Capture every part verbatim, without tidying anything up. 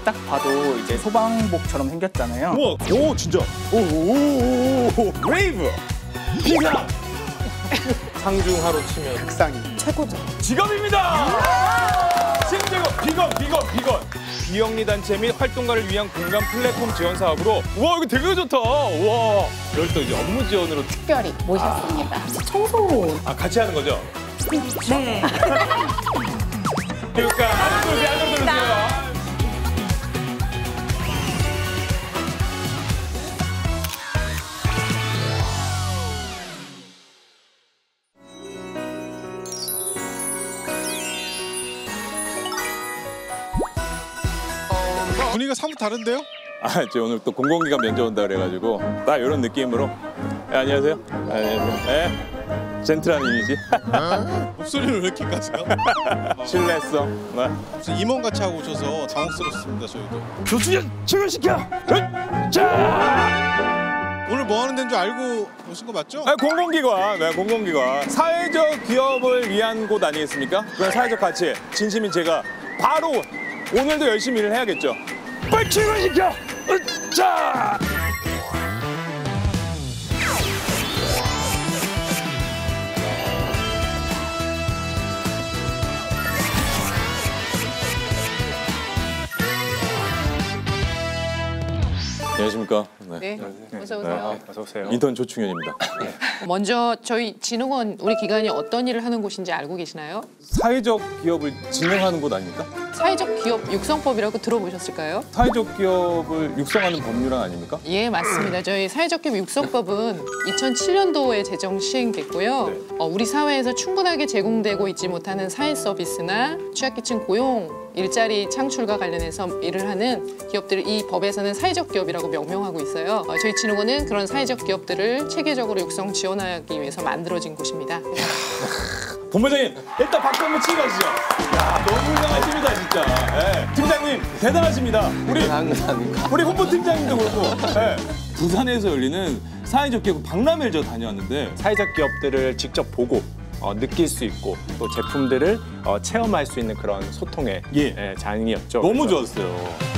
딱 봐도 이제 소방복처럼 생겼잖아요. 우와, 오 진짜. 오오오오 웨이브. 비상. 상중하로 치면 극상이 최고죠. 직업입니다. 신직업 비건 비건 비건. 비영리 단체 및 활동가를 위한 공간 플랫폼 지원 사업으로. 우와 이거 되게 좋다. 우와. 이걸 또 이제 업무 지원으로 특별히 모셨습니다. 아. 청소. 아 같이 하는 거죠? 네. 그러니까 안으로 들으세요. 안으로 들으세요. 분위기가 사뭇 다른데요? 아, 저 오늘 또 공공기관 면접 온다 그래가지고 딱 이런 느낌으로. 네, 안녕하세요. 안녕하세요. 네. 젠틀한 이미지. 목소리를 왜 이렇게 까세요? 실례했어. 네. 무슨 임원같이 하고 오셔서 당혹스럽습니다, 저희도. 교수님 출근시켜. 자. 오늘 뭐 하는 데인 줄 알고 오신 거 맞죠? 아, 공공기관, 네, 공공기관. 사회적 기업을 위한 곳 아니겠습니까? 그런 사회적 가치, 진심인 제가 바로 오늘도 열심히 일을 해야겠죠. 빨리 출근시켜. 자. 안녕하십니까. 네. 네, 어서 오세요. 어서 오세요. 인턴 조충현입니다. 먼저 저희 진흥원 우리 기관이 어떤 일을 하는 곳인지 알고 계시나요? 사회적 기업을 진흥하는 곳 아닙니까? 사회적 기업 육성법이라고 들어보셨을까요? 사회적 기업을 육성하는 법률안 아닙니까? 예, 맞습니다. 저희 사회적 기업 육성법은 이천칠 년도에 제정 시행됐고요. 네. 어, 우리 사회에서 충분하게 제공되고 있지 못하는 사회 서비스나 취약계층 고용, 일자리 창출과 관련해서 일을 하는 기업들을 이 법에서는 사회적 기업이라고 명명하고 있어요. 어, 저희 진흥원은 그런 사회적 기업들을 체계적으로 육성 지원하기 위해서 만들어진 곳입니다. 본부장님, 일단 박수 한번 치고 가시죠. 야, 너무 훌륭하십니다, 진짜. 네. 팀장님, 대단하십니다. 우리, 우리 홍보팀장님도 그렇고. 네. 부산에서 열리는 사회적 기업 박람회를 저 다녀왔는데 사회적 기업들을 직접 보고 어, 느낄 수 있고 또 제품들을 어, 체험할 수 있는 그런 소통의 예. 예, 장이었죠. 너무 그래서 좋았어요.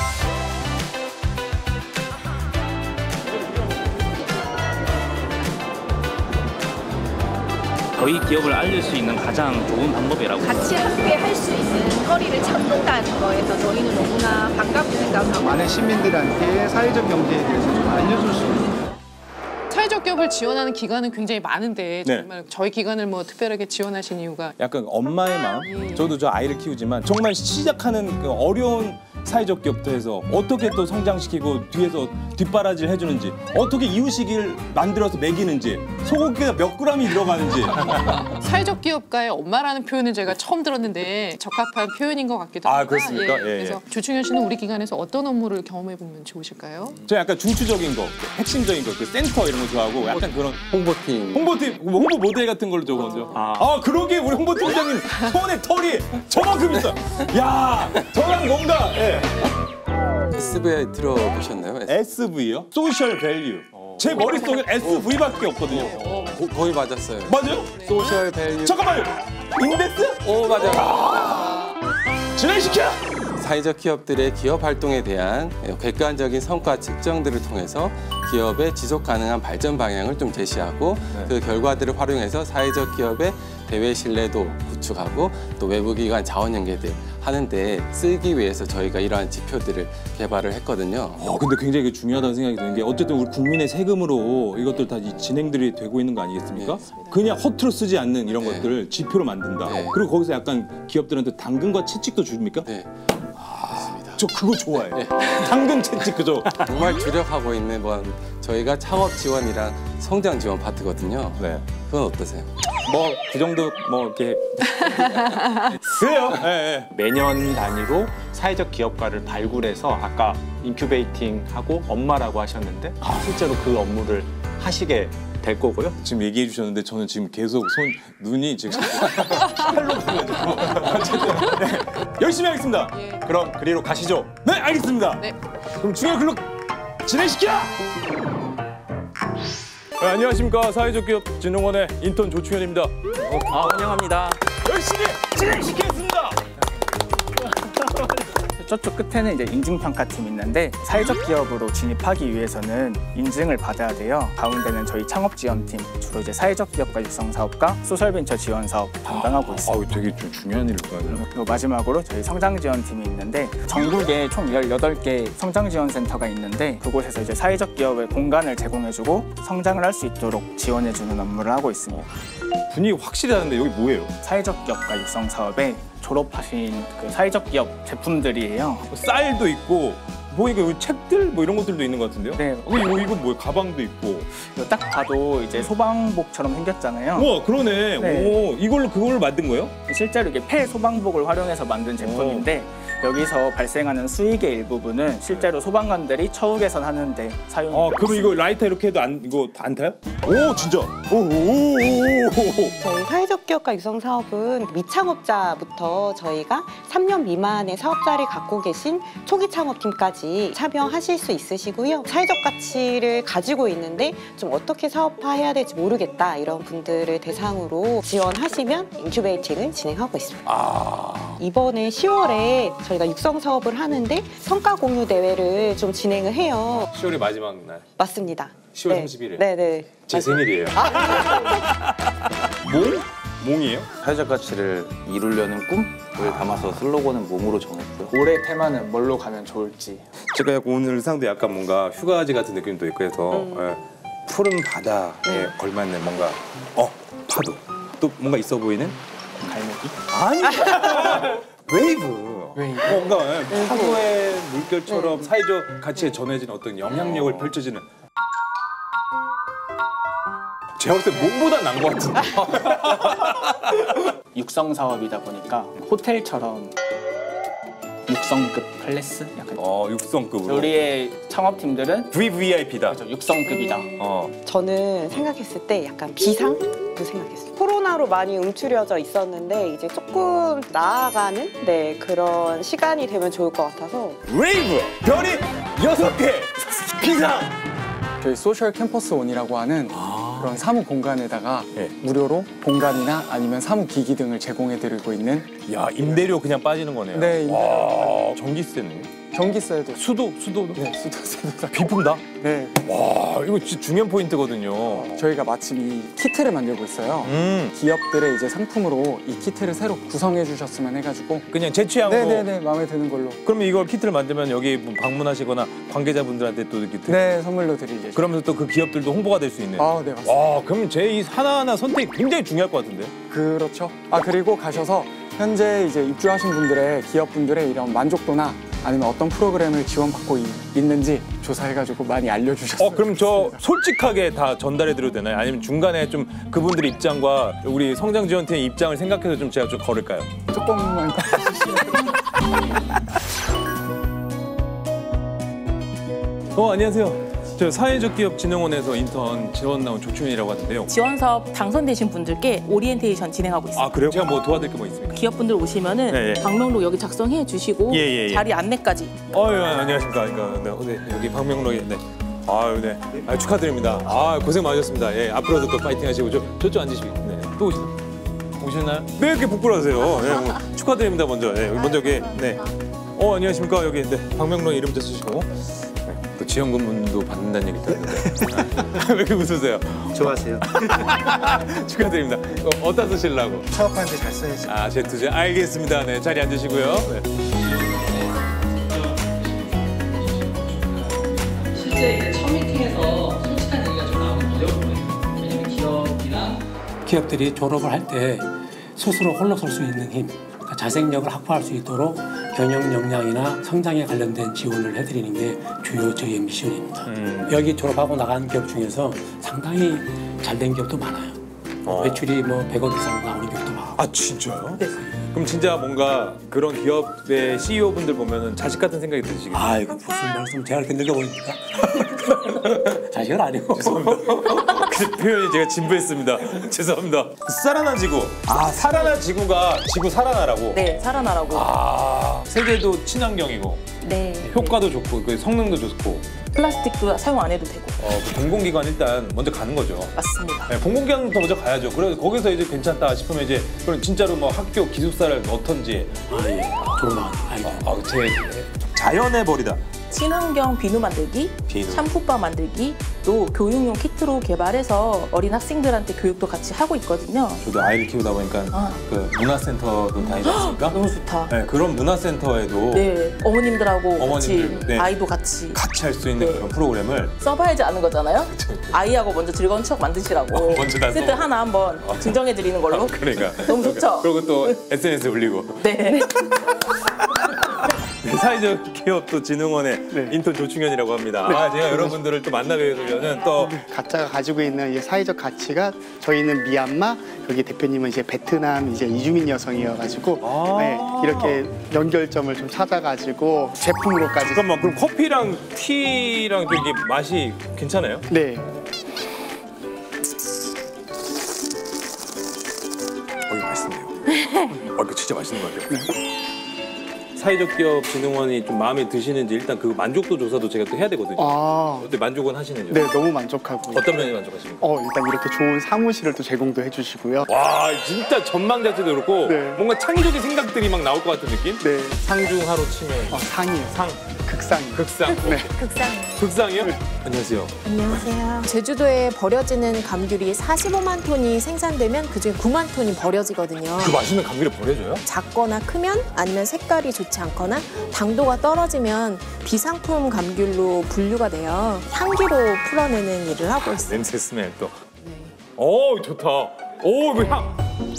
저희 기업을 알릴 수 있는 가장 좋은 방법이라고 같이 함께 할 수 있는 거리를 찾는다는 거에서 저희는 너무나 반갑게 생각하고 많은 시민들한테 사회적 경제에 대해서 좀 알려줄 수 있는 사회적 기업을 지원하는 기관은 굉장히 많은데 네. 정말 저희 기관을 뭐 특별하게 지원하신 이유가 약간 엄마의 마음? 저도 저 아이를 키우지만 정말 시작하는 그 어려운 사회적 기업도 해서 어떻게 또 성장시키고 뒤에서 뒷바라지를 해주는지 어떻게 이유식을 만들어서 먹이는지 소고기가 몇 그램이 들어가는지 사회적 기업가의 엄마라는 표현은 제가 처음 들었는데 적합한 표현인 것 같기도 아, 합니다. 그렇습니까? 예, 그래서 예. 조충현 씨는 우리 기관에서 어떤 업무를 경험해 보면 좋으실까요? 저 약간 중추적인 거, 핵심적인 거, 그 센터 이런 거 좋아하고 약간 그런 홍보팀. 홍보팀, 뭐 홍보 모델 같은 걸로 저거 먼저. 아, 아 그러게 우리 홍보팀장님 손에 털이 저만큼 있어. 야, 저랑 뭔가 예. 에스비아이 들어보셨나요? 에스브이요? 소셜 밸류. 제 머릿속에 에스브이밖에 없거든요. 고, 거의 맞았어요. 맞아요? 소셜 밸류. 잠깐만요. 인덱스? 오, 맞아요. 진행시켜! 사회적 기업들의 기업 활동에 대한 객관적인 성과 측정들을 통해서 기업의 지속 가능한 발전 방향을 좀 제시하고 네. 그 결과들을 활용해서 사회적 기업의 대외 신뢰도 구축하고 또 외부기관 자원 연계들 하는데 쓰기 위해서 저희가 이러한 지표들을 개발을 했거든요. 어, 근데 굉장히 중요하다는 생각이 드는 게 어쨌든 우리 국민의 세금으로 이것들 다 진행들이 되고 있는 거 아니겠습니까? 네. 그냥 허투루 쓰지 않는 이런 네. 것들을 지표로 만든다. 네. 그리고 거기서 약간 기업들한테 당근과 채찍도 줍니까? 네. 저 그거 좋아해요. 네. 당근 채찍 그죠? 정말 주력하고 있는 건 저희가 창업 지원이랑 성장 지원 파트거든요. 네. 그건 어떠세요? 뭐 그 정도 뭐 이렇게 그래요. 예, 예. 매년 단위로 사회적 기업가를 발굴해서 아까 인큐베이팅하고 엄마라고 하셨는데 실제로 그 업무를 하시게 될 거고요. 지금 얘기해 주셨는데 저는 지금 계속 손 눈이 지금 팔로 보여가지고 어쨌든 네. 열심히 하겠습니다. 예. 그럼 그리로 가시죠. 네, 알겠습니다. 네. 그럼 중요한 글로 진행시켜! 네, 안녕하십니까. 사회적 기업 진흥원의 인턴 조충현입니다. 아, 환영합니다. 열심히 진행시키겠습니다. 저쪽 끝에는 이제 인증평가팀이 있는데 사회적 기업으로 진입하기 위해서는 인증을 받아야 돼요. 가운데는 저희 창업지원팀, 주로 이제 사회적 기업가 육성 사업과 소셜벤처 지원 사업 담당하고 있습니다. 아, 되게 좀 중요한 일을 도와드려요. 그리고 마지막으로 저희 성장지원팀이 있는데 전국에 총 열여덟 개 성장지원센터가 있는데 그곳에서 이제 사회적 기업의 공간을 제공해주고 성장을 할 수 있도록 지원해주는 업무를 하고 있습니다. 분위기 확실히 다른데 여기 뭐예요? 사회적 기업가 육성 사업에 졸업하신 그 사회적 기업 제품들이에요. 쌀도 있고 보니까 여기 책들 뭐 이런 것들도 있는 것 같은데요? 네. 어, 이거 이거 뭐예요? 가방도 있고. 이거 딱 봐도 이제 소방복처럼 생겼잖아요. 우와, 그러네. 네. 오, 이걸로 그걸 만든 거예요? 실제로 이게 폐 소방복을 활용해서 만든 제품인데 여기서 발생하는 수익의 일부분은 실제로 소방관들이 처우 개선하는데 사용이 아, 그럼 이거 라이터 이렇게 해도 안 이거 안 타요? 오, 진짜. 오, 오, 오, 오. 저희 사회적 기업가 육성 사업은 미창업자부터 저희가 삼 년 미만의 사업자를 갖고 계신 초기 창업팀까지 참여하실 수 있으시고요. 사회적 가치를 가지고 있는데 좀 어떻게 사업화해야 될지 모르겠다 이런 분들을 대상으로 지원하시면 인큐베이팅을 진행하고 있습니다. 아. 이번에 시월에 저희가 육성 사업을 하는데 성과 공유 대회를 좀 진행을 해요. 시월의 마지막 날. 맞습니다. 시월 네. 삼십일 일. 네네. 제 생일이에요. 몽? 몽이에요? 사회적 가치를 이루려는 꿈을 담아서 슬로건은 몸으로 정했고요. 올해 테마는 뭘로 가면 좋을지. 제가 약간 오늘 의상도 약간 뭔가 휴가지 같은 느낌도 있고 해서 음. 예. 푸른 바다에 네. 걸맞는 뭔가 어 파도 또 뭔가 있어 보이는 갈매기? 아니 웨이브. 웨이브. 뭔가 예, 파도의 물결처럼 사회적 가치에 전해진 어떤 영향력을 펼쳐지는. 제가 봤을 때 몸보다 나은 것 같은데. 육성 사업이다 보니까 호텔처럼 육성급 클래스? 약간 어, 육성급으로. 우리의 창업팀들은 브이브이아이피다. 그렇죠, 육성급이다. 어. 저는 생각했을 때 약간 비상도 생각했어요. 코로나로 많이 움츠려져 있었는데 이제 조금 나아가는 네, 그런 시간이 되면 좋을 것 같아서 웨이브 별이 여섯 개 비상. 저희 소셜 캠퍼스 원이라고 하는 그런 사무 공간에다가 네. 무료로 공간이나 아니면 사무 기기 등을 제공해드리고 있는. 야, 임대료 그냥 빠지는 거네요. 네, 임대료. 와, 전기세는? 전기세도. 수도, 수도. 네, 수도세도 다. 비품 다? 네. 와, 이거 진짜 중요한 포인트거든요. 저희가 마침 이 키트를 만들고 있어요. 음. 기업들의 이제 상품으로 이 키트를 새로 구성해 주셨으면 해가지고. 그냥 제 취향으로. 네네네, 마음에 드는 걸로. 그러면 이걸 키트를 만들면 여기 방문하시거나 관계자분들한테 또 이렇게. 네, 선물로 드리죠. 그러면서 또 그 기업들도 홍보가 될 수 있는. 아, 네, 맞습니다. 와, 그럼 제 이 하나하나 선택이 굉장히 중요할 것 같은데. 그렇죠. 아, 그리고 가셔서 현재 이제 입주하신 분들의 기업분들의 이런 만족도나 아니면 어떤 프로그램을 지원받고 이, 있는지 조사해가지고 많이 알려주셨어요. 어, 그럼 저 솔직하게 다 전달해드려도 되나요? 아니면 중간에 좀 그분들의 입장과 우리 성장지원팀의 입장을 생각해서 좀 제가 좀 걸을까요? 조금만. 어, 안녕하세요. 저 사회적 기업 진흥원에서 인턴 지원 나온 조충현이라고 하는데요. 지원 사업 당선되신 분들께 오리엔테이션 진행하고 있습니다. 아, 그래요? 제가 뭐 도와드릴 게 뭐 있습니까? 기업분들 오시면은 네, 네. 방명록 여기 작성해 주시고 예, 예, 예. 자리 안내까지. 어, 예, 안녕하십니까. 그러니까 네, 네, 여기 방명록에 네. 아유, 네. 아, 축하드립니다. 아, 고생 많으셨습니다. 예, 앞으로도 또 파이팅 하시고 저, 저쪽 앉으시고. 네. 또 오시, 오셨나요? 왜 이렇게 부끄러워하세요? 네, 뭐, 축하드립니다, 먼저. 네, 먼저 여기. 네. 어, 안녕하십니까. 여기 네, 방명록에 이름도 쓰시고. 네, 또 지원금도 받는다는 얘기 들었는데. 왜 이렇게 웃으세요? 좋아하세요. 축하드립니다. 어, 어디다 쓰시려고? 사업하는데 잘 써야지. 아, 제 투자. 알겠습니다. 네, 자리 앉으시고요. 네. 실제 이제 첫 미팅에서 솔직한 얘기가 좀 나오는 어려운 거예요. 왜냐면 기업이랑 기업들이 졸업을 할 때 스스로 홀로 설 수 있는 힘, 그러니까 자생력을 확보할 수 있도록 경영 역량이나 성장에 관련된 지원을 해드리는 게 주요 저희의 미션입니다. 음. 여기 졸업하고 나간 기업 중에서 상당히 잘된 기업도 많아요. 어. 매출이 뭐 백억 이상 나오는 기업도 많아요. 아, 진짜요? 네. 그럼 진짜 뭔가 그런 기업의 씨이오분들 보면은 자식 같은 생각이 드시겠어요? 아, 이거 무슨 말씀 제가 이렇게 늙어 보입니까? 자식은 아니고. 그 표현이 제가 진부했습니다. 죄송합니다. 살아난 지구. 아, 살아난 지구가 지구 살아나라고? 네, 살아나라고. 아, 세계도 친환경이고. 네. 효과도 좋고, 그 성능도 좋고. 플라스틱도 사용 안 해도 되고. 어, 그 공공기관 일단 먼저 가는 거죠. 맞습니다. 네, 공공기관부터 먼저 가야죠. 그래서 거기서 이제 괜찮다 싶으면 이제 그럼 진짜로 뭐 학교 기숙사를 넣던지. 아, 예. 좋은 방. 아, 제 자연의 벌이다. 친환경 비누 만들기, 비누. 샴푸바 만들기, 또 교육용 키트로 개발해서 어린 학생들한테 교육도 같이 하고 있거든요. 저도 아이를 키우다 보니까 아. 그 문화센터도 다니지 않습니까? 너무 좋다. 네, 그런 문화센터에도 네, 어머님들하고 어머님들, 같이 네. 아이도 같이 같이 할 수 있는 네. 그런 프로그램을 써봐야지 아는 거잖아요. 아이하고 먼저 즐거운 추억 만드시라고 어, 먼저 다 세트 써. 하나 한번 증정해 드리는 걸로. 그러니까 너무 좋죠? 그리고 또 에스엔에스에 올리고 네. 네, 사회적 기업도 진흥원의 인턴 조충현이라고 합니다. 아, 제가 여러분들을 또 만나게 되려면 또 가짜가 가지고 있는 이 사회적 가치가 저희는 미얀마, 여기 대표님은 이제 베트남 이제 이주민 여성이어가지고 네, 이렇게 연결점을 좀 찾아가지고 제품으로까지. 잠깐만, 그럼 커피랑 티랑 좀 이게 맛이 괜찮아요? 네. 어, 이거 맛있네요. 어, 이거 진짜 맛있는 것 같아요. 사회적 기업 진흥원이 좀 마음에 드시는지 일단 그 만족도 조사도 제가 또 해야 되거든요. 아. 어때, 만족은 하시는지요? 네, 너무 만족하고. 어떤 면이 만족하십니까? 어, 일단 이렇게 좋은 사무실을 또 제공도 해주시고요. 와, 진짜 전망 자체도 그렇고 네. 뭔가 창의적인 생각들이 막 나올 것 같은 느낌? 네. 상중하로 치면 어, 상이요. 상. 극상이. 극상. 네. 극상. 극상이요? 안녕하세요. 안녕하세요. 제주도에 버려지는 감귤이 사십오만 톤이 생산되면 그중에 구만 톤이 버려지거든요. 그 맛있는 감귤을 버려줘요? 작거나 크면 아니면 색깔이 좋지 않거나 당도가 떨어지면 비상품 감귤로 분류가 돼요. 향기로 풀어내는 일을 하고 있어요. 냄새 스멜 또. 오, 좋다. 오, 그 향.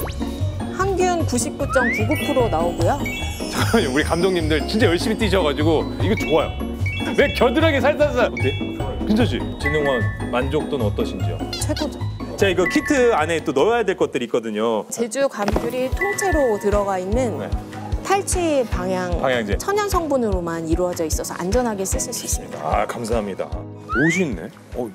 항균 구십구 점 구구 퍼센트 나오고요. 잠깐만요, 우리 감독님들 진짜 열심히 뛰셔가지고 이거 좋아요. 왜 겨드랑이 살살살. 어때? 괜찮지? 진흥원 만족도는 어떠신지요? 최고죠. 자, 이거 키트 안에 또 넣어야 될 것들이 있거든요. 제주 감귤이 통째로 들어가 있는 네. 탈취 방향, 방향제. 천연 성분으로만 이루어져 있어서 안전하게 쓰실 수 있습니다. 아, 감사합니다. 옷이 있네. 어,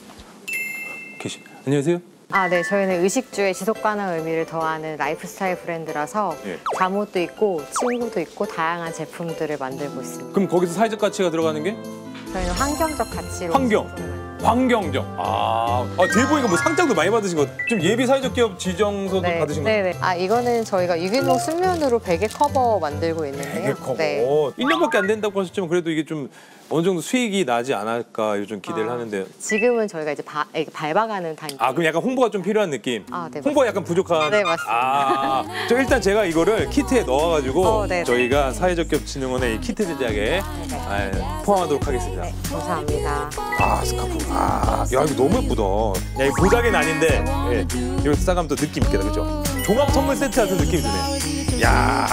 계시. 안녕하세요. 아, 네. 저희는 의식주의 지속 가능 의미를 더하는 라이프스타일 브랜드라서 예. 잠옷도 있고 친구도 있고 다양한 제품들을 만들고 있습니다. 그럼 거기서 사회적 가치가 들어가는 게? 저희는 환경적 가치로 환경. 환경적. 아, 아 대보이가 뭐 상장도 많이 받으신 거. 좀 예비 사회적 기업 지정서도 네, 받으신 거. 네네. 아, 이거는 저희가 유기농 순면으로 베개 커버 만들고 있는데요. 되게 커. 네. 일 년밖에 안 된다고 하셨지만 그래도 이게 좀 어느 정도 수익이 나지 않을까 좀 기대를 아. 하는데. 지금은 저희가 이제 바, 이렇게 밟아가는 단계. 아, 그럼 약간 홍보가 좀 필요한 느낌? 아, 네, 홍보가 약간 부족한? 네, 맞습니다. 아, 저 일단 제가 이거를 키트에 넣어가지고 어, 네, 네. 저희가 사회적 기업 진흥원의 이 키트 제작에 아, 포함하도록 하겠습니다. 네, 감사합니다. 아, 스카프. 아, 야, 이거 너무 예쁘다. 야, 이거 보자기는 아닌데, 예. 이거 싸가면 또 느낌 있겠다, 그죠? 종합 선물 세트 같은 느낌이 드네. 야.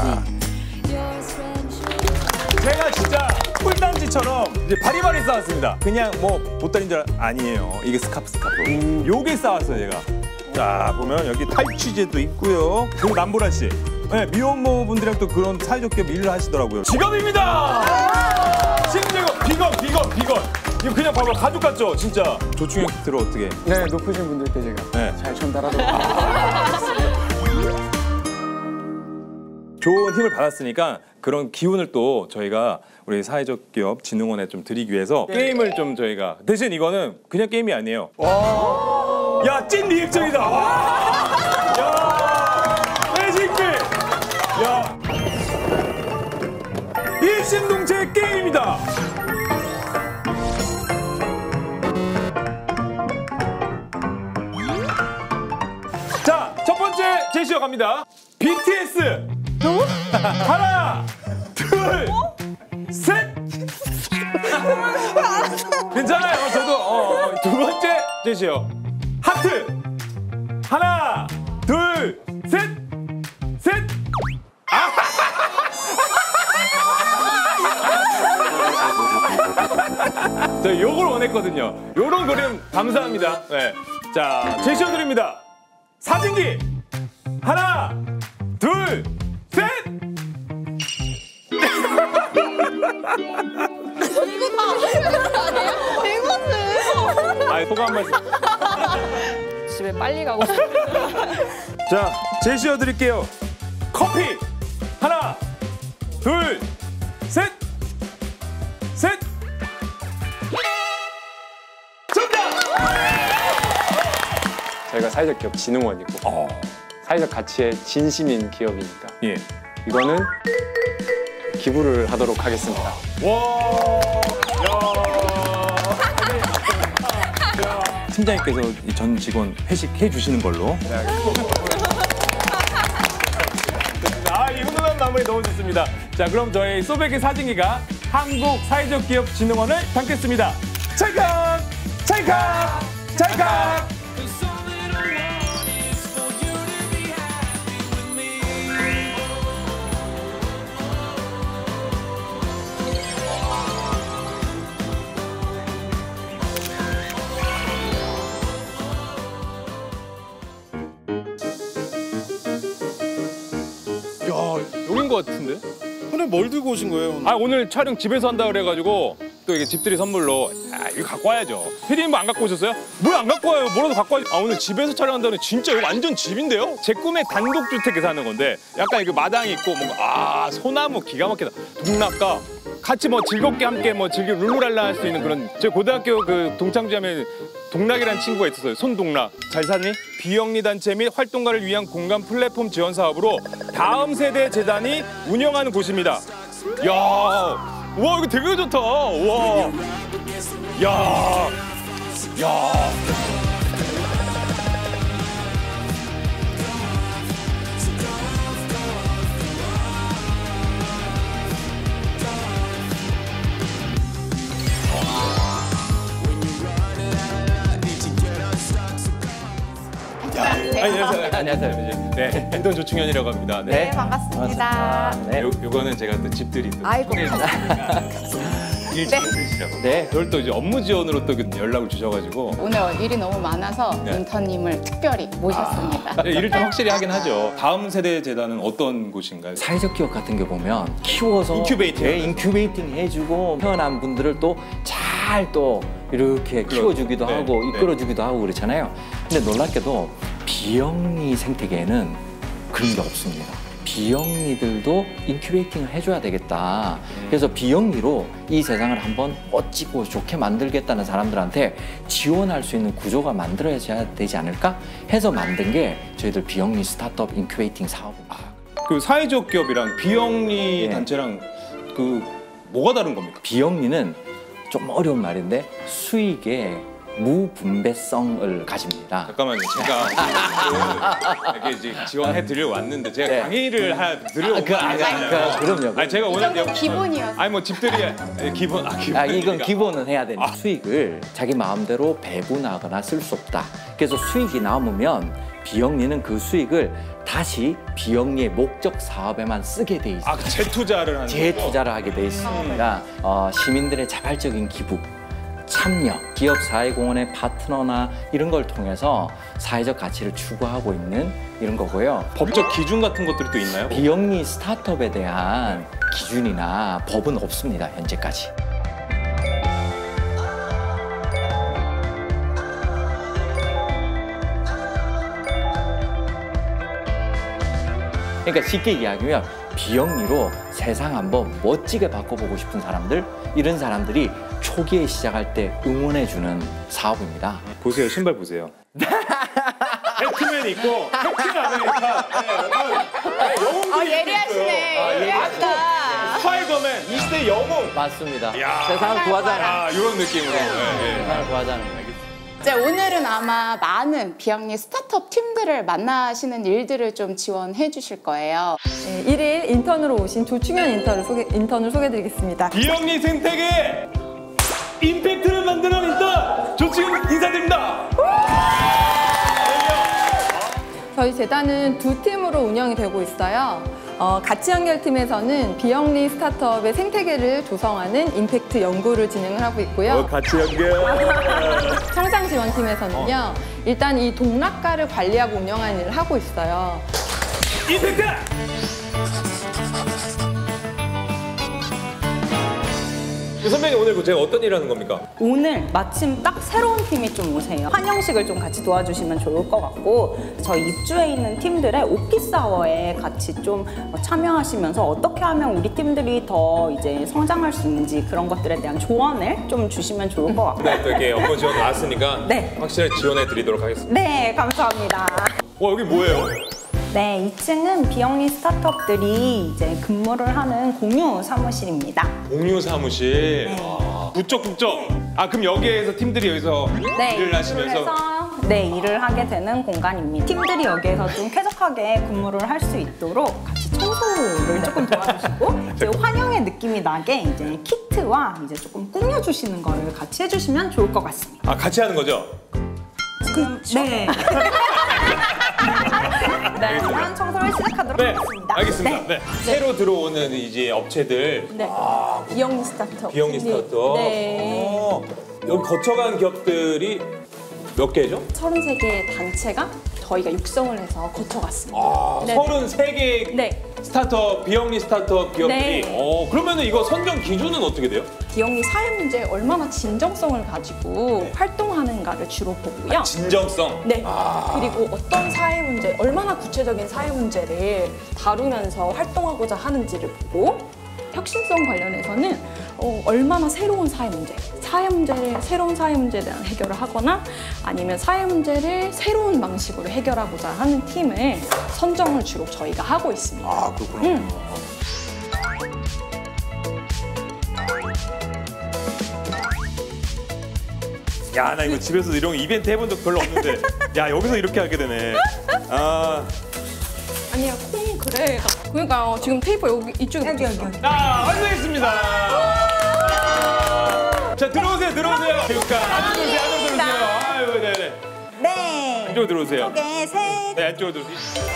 제가 진짜 꿀단지처럼 이제 바리바리 싸왔습니다. 그냥 뭐 보따리인 줄 아니에요. 이게 스카프 스카프. 요게 싸왔어요, 제가. 자, 보면 여기 탈취제도 있고요. 그리고 남보라 씨. 네, 미혼모 분들이랑 또 그런 사회적 기업 일을 하시더라고요. 지갑입니다! 심지어 비건, 비건, 비건. 이거 그냥 봐봐, 가죽 같죠, 진짜. 조충현 키트를 어떻게? 네, 높으신 분들께 제가 네. 잘 전달하도록 하겠습니다. 좋은 힘을 받았으니까 그런 기운을 또 저희가 우리 사회적 기업 진흥원에 좀 드리기 위해서 네. 게임을 좀 저희가 대신 이거는 그냥 게임이 아니에요. 야, 찐 리액션이다. 와. 야, 매직게. 야, 일심동체 게임이다. 자, 첫 번째 제시어 갑니다. 비티에스. 하나, 둘, 셋. 괜찮아요. 저도 어, 두 번째 제시어. 하트. 하나, 둘, 셋, 셋. 아! 저 요걸 원했거든요. 요런 그림 감사합니다. 네. 자, 제시어 드립니다. 사진기. 하나, 둘, 셋. 이거는 아, 소감 한 말씀. 집에 빨리 가고 싶어. 자, 제시어 드릴게요. 커피. 하나, 둘, 셋, 셋. 저희가 사회적 기업 진흥원이고 사회적 가치에 진심인 기업이니까 예. 이거는 기부를 하도록 하겠습니다. 와, 팀장님께서 이 전 직원 회식해 주시는 걸로. 아, 이 훈훈한 마무리 너무 좋습니다. 자, 그럼 저희 소백의 사진기가 한국 사회적 기업 진흥원을 담겠습니다. 찰칵! 찰칵! 찰칵! 여긴 것 같은데? 오늘 뭘 들고 오신 거예요? 오늘? 아, 오늘 촬영 집에서 한다 그래가지고 또 이게 집들이 선물로 아, 이거 갖고 와야죠. 피디님 뭐 안 갖고 오셨어요? 뭘 안 갖고 와요? 뭐라도 갖고 와야죠. 아, 오늘 집에서 촬영한다는 진짜 이거 완전 집인데요? 제 꿈의 단독주택에 사는 건데 약간 이게 마당이 있고 뭔가 아, 소나무 기가 막히다. 동락가 같이 뭐 즐겁게 함께 뭐 즐겨 룰루랄라 할 수 있는 그런 제 고등학교 그 동창주하면 동락이라는 친구가 있었어요. 손동락. 잘 사니? 비영리 단체 및 활동가를 위한 공간 플랫폼 지원 사업으로 다음 세대 재단이 운영하는 곳입니다. 야, 와 이거 되게 좋다. 와, 야, 야. 안녕하세요. 안녕하세요. 네, 앤돈 조충현이라고 합니다. 네, 네 반갑습니다. 네. 요, 요거는 제가 또 집들이 또 아이고, 일 지원해주시라고. 네. 그걸 또 이제 업무 지원으로 또 연락을 주셔가지고 오늘 일이 너무 많아서 네. 인턴님을 특별히 모셨습니다. 아, 네, 일을 좀 확실히 하긴 하죠. 다음 세대 재단은 어떤 곳인가요? 사회적 기업 같은 게 보면 키워서 인큐베이팅, 네, 인큐베이팅 해주고 태어난 분들을 또 잘 또 이렇게 키워주기도 네, 하고 네. 이끌어주기도 하고 그렇잖아요. 근데 놀랍게도 비영리 생태계에는 그런 게 없습니다. 비영리들도 인큐베이팅을 해줘야 되겠다. 그래서 비영리로 이 세상을 한번 멋지고 좋게 만들겠다는 사람들한테 지원할 수 있는 구조가 만들어져야 되지 않을까 해서 만든 게 저희들 비영리 스타트업 인큐베이팅 사업입니다. 그 사회적 기업이랑 비영리 네. 단체랑 그 뭐가 다른 겁니까? 비영리는 좀 어려운 말인데 수익의 무분배성을 가집니다. 잠깐만요. 제가 이렇게 이제 지원해 드리러 왔는데 제가 네. 강의를 하 드리러 아, 그, 아, 그, 그럼요. 아니 제가 오늘 기본이었어요. 아니 뭐 집들이 기본 아 기본. 아, 이건 기본은 해야 되는 수익을 자기 마음대로 배분하거나 쓸 수 없다. 그래서 수익이 남으면 비영리는 그 수익을 다시 비영리의 목적 사업에만 쓰게 돼 있어요. 아, 재투자를 하는 재투자를 하게 돼 있습니다. 어, 시민들의 자발적인 기부, 참여, 기업 사회공헌의 파트너나 이런 걸 통해서 사회적 가치를 추구하고 있는 이런 거고요. 법적 기준 같은 것들이 또 있나요? 비영리 스타트업에 대한 기준이나 법은 없습니다, 현재까지. 그러니까 쉽게 이야기하면 비영리로 세상 한번 멋지게 바꿔보고 싶은 사람들, 이런 사람들이 초기에 시작할 때 응원해주는 사업입니다. 보세요, 신발 보세요. 배트맨 있고 캡틴 아메리카. 아, 예리하시네. 예리하시다. 스파이더맨 이 시대 영웅. 맞습니다. 야. 세상을 구하자는. 아, 이런 느낌으로. 네, 네. 세상을 구하자는. 이제 오늘은 아마 많은 비영리 스타트업 팀들을 만나시는 일들을 좀 지원해 주실 거예요. 네, 일일 인턴으로 오신 조충현 인턴을, 소개, 인턴을 소개해드리겠습니다. 비영리 생태계 임팩트를 만드는 인턴 조충현 인사드립니다. 저희 재단은 두 팀으로 운영이 되고 있어요. 어, 가치 연결팀에서는 비영리 스타트업의 생태계를 조성하는 임팩트 연구를 진행을 하고 있고요. 어, 같이 연결. 성장 지원팀에서는요. 어. 일단 이 동락가를 관리하고 운영하는 일을 하고 있어요. 임팩트! 선배님 오늘 제가 어떤 일 하는 겁니까? 오늘 마침 딱 새로운 팀이 좀 오세요. 환영식을 좀 같이 도와주시면 좋을 것 같고 저희 입주해 있는 팀들의 오피스아워에 같이 좀 참여하시면서 어떻게 하면 우리 팀들이 더 이제 성장할 수 있는지 그런 것들에 대한 조언을 좀 주시면 좋을 것 같고요. 네, 또 이렇게 업무 지원 나왔으니까 네. 확실하게 지원해 드리도록 하겠습니다. 네, 감사합니다. 와, 여기 뭐예요? 네, 이 층은 비영리 스타트업들이 이제 근무를 하는 공유 사무실입니다. 공유 사무실. 아, 부쩍 부쩍. 아 그럼 여기에서 팀들이 여기서 네, 일을 하시면서. 해서 네, 일을 하게 되는 공간입니다. 팀들이 여기에서 좀 쾌적하게 근무를 할 수 있도록 같이 청소를 조금 도와주시고 이제 환영의 느낌이 나게 이제 키트와 이제 조금 꾸며주시는 거를 같이 해주시면 좋을 것 같습니다. 아 같이 하는 거죠? 지금 네. 네, 그럼 청소를 시작하도록 네, 하겠습니다. 알겠습니다. 네. 네. 새로 들어오는 이제 업체들. 네. 아, 비영리 스타트업. 비영리 스타트업. 네. 어, 여기 거쳐간 기업들이 몇 개죠? 서른세 개의 단체가 저희가 육성을 해서 거쳐갔습니다. 아, 네. 서른세 개 네. 스타트업, 비영리 스타트업 기업들이. 네. 어, 그러면 이거 선정 기준은 어떻게 돼요? 비영리 사회 문제에 얼마나 진정성을 가지고 활동하는가를 주로 보고요. 아, 진정성? 네. 아. 그리고 어떤 사회 문제, 얼마나 구체적인 사회 문제를 다루면서 활동하고자 하는지를 보고 혁신성 관련해서는 어, 얼마나 새로운 사회 문제, 사회 문제를 새로운 사회 문제에 대한 해결을 하거나 아니면 사회 문제를 새로운 방식으로 해결하고자 하는 팀을 선정을 주로 저희가 하고 있습니다. 아, 그렇구나. 음. 야, 나 이거 집에서도 이런 이벤트 해본 적 별로 없는데. 야, 여기서 이렇게 하게 되네. 아. 아니야, 콩 그래. 그러니까 지금 테이프 여기 이쪽에 여기 여기. 자, 완성했습니다. 자, 들어오세요, 들어오세요. 그러니까 안으로 들어오세요, 안으로 들어오세요. 아유, 네네. 네. 안쪽으로 들어오세요. 이쪽에 셋. 네, 안쪽으로 들어오세요.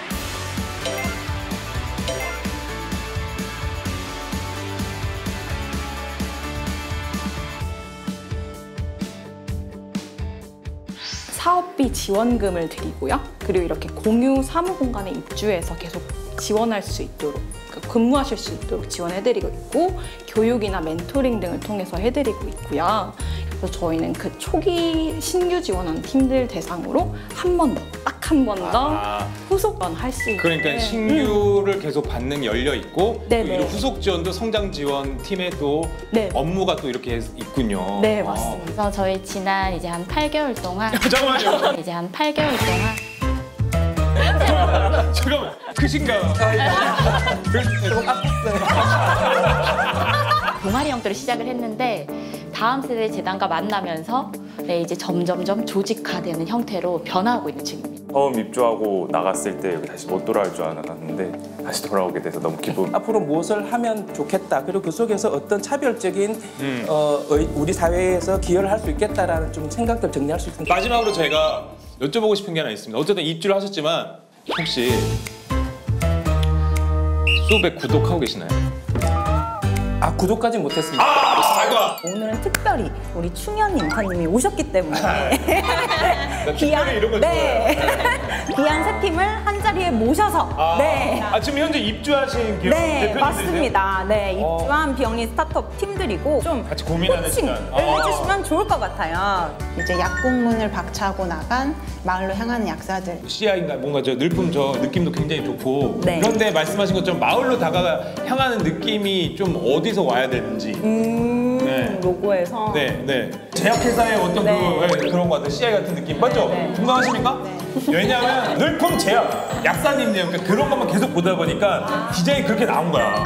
사업비 지원금을 드리고요. 그리고 이렇게 공유 사무 공간에 입주해서 계속 지원할 수 있도록, 그러니까 근무하실 수 있도록 지원해드리고 있고, 교육이나 멘토링 등을 통해서 해드리고 있고요. 그래서 저희는 그 초기 신규 지원한 팀들 대상으로 한 번 더, 딱 한 번 더 아. 후속 지원할 수 있는. 그러니까 신규를 계속 받는 열려 있고 또 네네. 이런 후속 지원도 성장 지원 팀에 또 네. 업무가 또 이렇게 있군요. 네, 아. 맞습니다. 그래서 저희 지난 이제 한 팔 개월 동안 잠깐만요. 이제 한 팔 개월 동안 잠깐만, 크신가요? 동아리 형태로 시작을 했는데 다음 세대 재단과 만나면서 네, 이제 점점점 조직화되는 형태로 변화하고 있는 중입니다. 처음 입주하고 나갔을 때 여기 다시 못 돌아올 줄 알았는데 다시 돌아오게 돼서 너무 기분. 앞으로 무엇을 하면 좋겠다. 그리고 그 속에서 어떤 차별적인 음. 어, 우리 사회에서 기여를 할 수 있겠다라는 좀 생각들 정리할 수 있습니다. 마지막으로 제가 여쭤보고 싶은 게 하나 있습니다. 어쨌든 입주를 하셨지만 혹시 소백 구독하고 계시나요? 아, 구독까지 못했습니다. 아, 아이고. 오늘은 특별히 우리 충현 인턴님이 오셨기 때문에 나 특별히 이런 걸 네. 귀한 세 팀을 한 자리에 모셔서 아, 네. 아, 지금 현재 입주하신 기업 네, 대표님들이세요? 맞습니다. 네, 입주한 비영리 스타트업 팀들이고 좀 같이 고민하는 코칭을 시간. 아. 해주시면 좋을 것 같아요. 이제 약국문을 박차고 나간 마을로 향하는 약사들. 씨아이인가 뭔가 저 늘품 저 느낌도 굉장히 좋고 네. 그런데 말씀하신 것처럼 마을로 다가 향하는 느낌이 좀 어디서 와야 되는지 음, 네. 로고에서 네, 네. 제약회사의 어떤 네. 그, 네, 그런 것 같은 씨아이 같은 느낌 맞죠? 네. 공감하십니까? 왜냐하면 늘품 제약 약사님들 그러니까 그런 것만 계속 보다 보니까 디자인이 그렇게 나온 거야.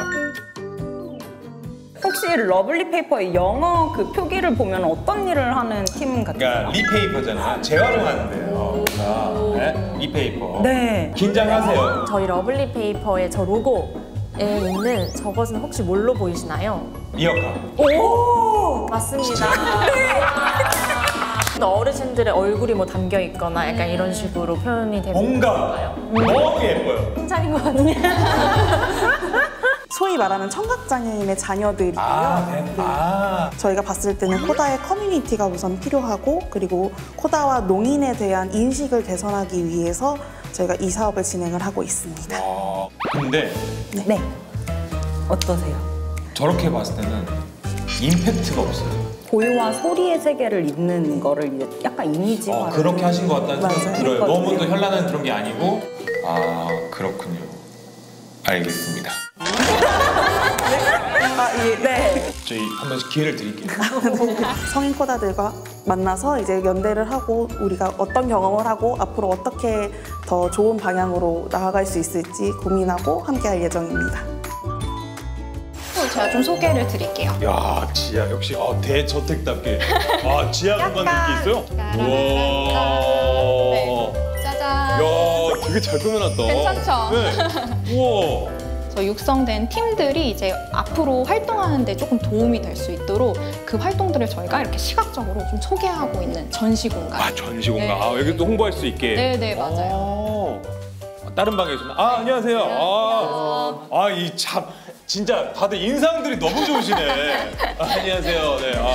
혹시 러블리 페이퍼의 영어 그 표기를 보면 어떤 일을 하는 팀 같아요? 그러니까 리페이퍼잖아요. 재활용하는데요. 아, 네? 리페이퍼. 네. 긴장하세요. 저희 러블리 페이퍼의 저 로고에 있는 저것은 혹시 뭘로 보이시나요? 리어카. 오! 맞습니다. 어르신들의 얼굴이 뭐 담겨 있거나 약간 이런 식으로 표현이 되는 뭔가 너무 예뻐요. 칭찬인 것 같네요. 소위 말하는 청각장애인의 자녀들이고요. 아, 네. 네. 아. 저희가 봤을 때는 코다의 커뮤니티가 우선 필요하고 그리고 코다와 농인에 대한 인식을 개선하기 위해서 저희가 이 사업을 진행을 하고 있습니다. 아, 근데 네. 어떠세요? 저렇게 봤을 때는 임팩트가 없어요. 보유와 소리의 세계를 잇는 거를 이제 약간 이미지화. 어, 그렇게 하신 것 같다는 생각이 맞아요. 들어요. 너무 또 했거든요. 현란한 그런 게 아니고. 아, 그렇군요. 알겠습니다. 아, 아, 예, 네. 저희 한 번씩 기회를 드릴게요. 성인 코다들과 만나서 이제 연대를 하고 우리가 어떤 경험을 하고 앞으로 어떻게 더 좋은 방향으로 나아갈 수 있을지 고민하고 함께할 예정입니다. 제가 좀 소개를 드릴게요. 야, 지하 역시 아, 대저택답게. 아, 지하 공간 이렇게 있어요? 우와. 네. 짜잔. 야, 되게 잘 꾸며놨다. 괜찮죠? 네. 우와. 저 육성된 팀들이 이제 앞으로 활동하는 데 조금 도움이 될 수 있도록 그 활동들을 저희가 이렇게 시각적으로 좀 소개하고 있는 전시 공간. 아, 전시 공간. 네. 아, 여기 또 홍보할 수 있게. 네, 네, 맞아요. 아, 다른 방에 있었나? 아, 안녕하세요. 아, 아, 이 참 진짜 다들 인상들이 너무 좋으시네. 아, 안녕하세요. 네. 아.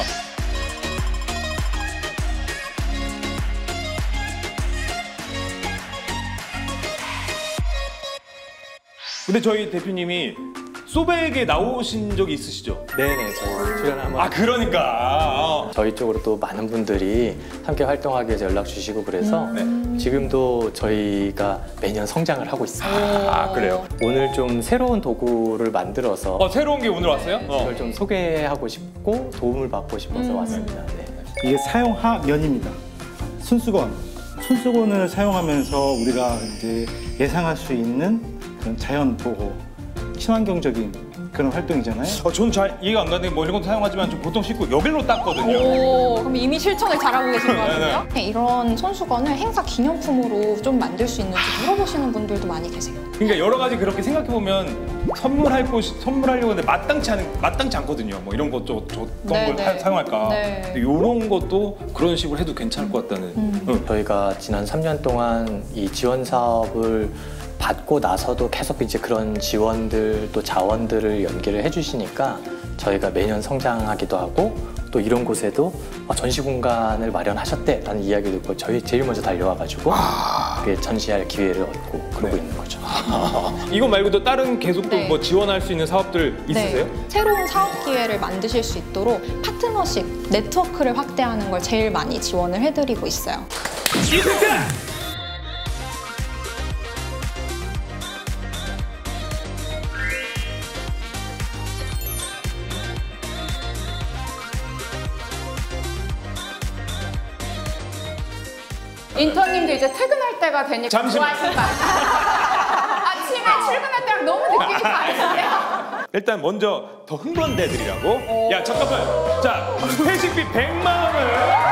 근데 저희 대표님이 소백에 나오신 적이 있으시죠? 네네, 저희 출연 한번. 아, 그러니까. 아. 저희 쪽으로 또 많은 분들이 함께 활동하기 위해서 연락 주시고 그래서 음. 지금도 저희가 매년 성장을 하고 있습니다. 아, 그래요? 오늘 좀 새로운 도구를 만들어서 어, 새로운 게 오늘 왔어요? 어. 그걸 좀 소개하고 싶고 도움을 받고 싶어서 왔습니다. 네. 이게 사용하면입니다. 손수건. 손수건을 사용하면서 우리가 이제 예상할 수 있는 그런 자연 보호, 친환경적인 그런 활동이잖아요. 어, 저는 잘 이해가 안 가는데 뭐 이런 것도 사용하지만 좀 보통 씻고 여기로 닦거든요. 오, 그럼 이미 실천을 잘하고 계신 것 같은데요? 네, 네, 이런 손수건을 행사 기념품으로 좀 만들 수 있는지 물어보시는 분들도 많이 계세요. 그러니까 여러 가지 그렇게 생각해 보면 선물할 곳이 선물하려고 하는데 마땅치 않은 마땅치 않거든요. 뭐 이런 것저 어떤 네, 걸 네. 사- 사용할까. 네. 근데 이런 것도 그런 식으로 해도 괜찮을 것 같다는. 응. 저희가 지난 삼 년 동안 이 지원 사업을 받고 나서도 계속 이제 그런 지원들 또 자원들을 연계를 해주시니까 저희가 매년 성장하기도 하고 또 이런 곳에도 전시 공간을 마련하셨대라는 이야기를 듣고 저희 제일 먼저 달려와가지고 그게 전시할 기회를 얻고 그러고 있는 거죠. 이거 말고도 다른 계속 또 네. 뭐 지원할 수 있는 사업들 있으세요? 네. 새로운 사업 기회를 만드실 수 있도록 파트너십, 네트워크를 확대하는 걸 제일 많이 지원을 해드리고 있어요. 인턴님도 이제 퇴근할 때가 되니까 잠시만. 좋아하실 거 아니에요? 아침에 출근할 때랑 너무 느낌이 다르신데요? 일단 먼저 더 흥분돼드리라고. 야, 잠깐만. 자, 회식비 백만 원을.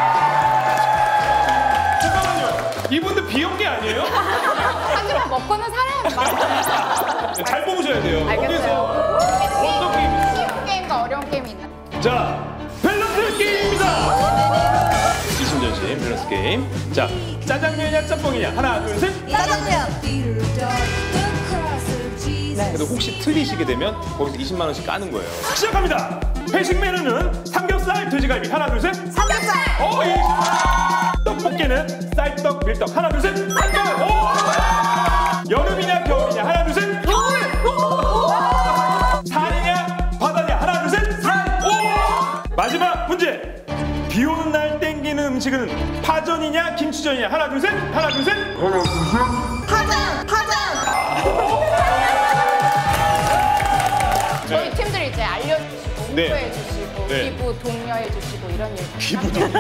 잠깐만요. 이분들 비용이 아니에요? 하지만 먹고는 살아야 돼. 잘 뽑으셔야 돼요. 알겠어요. 어떤 게임이죠? 쉬운 게임과 어려운 게임이 있나? 자, 밸런스 게임입니다. 이심전심 밸런스 게임. 자, 짜장면이냐 짬뽕이냐. 하나, 둘, 셋. 짜장면. 그래도 혹시 틀리시게 되면 거기서 이십만 원씩 까는 거예요. 시작합니다. 회식 메뉴는 삼겹살, 돼지갈비. 하나, 둘, 셋. 삼겹살. 오, 예. 떡볶이는 쌀떡, 밀떡. 하나, 둘, 셋. 쌀떡. 오. 여름이냐 겨울이냐. 하나, 둘, 셋. 겨울. 산이냐 바다냐. 하나, 둘, 셋. 산. 오. 마지막 문제. 비 오는 날 땡기는 음식은 파전이냐 김치전이냐. 하나, 둘, 셋. 하나, 둘, 셋. 하나, 둘, 셋. 파전. 파전. 저희 팀들이 이제 알려주시고 네. 홍보해주시고 네. 기부 독려해주시고 이런 일 기부 독려.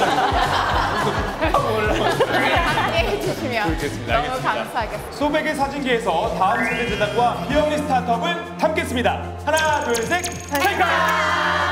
함께 해주시면 그렇겠습니다. 너무 알겠습니다. 감사하겠습니다. 소백의 사진기에서 다음 세대 재단과 비영리 스타트업을 담겠습니다. 하나, 둘, 셋. 탈카!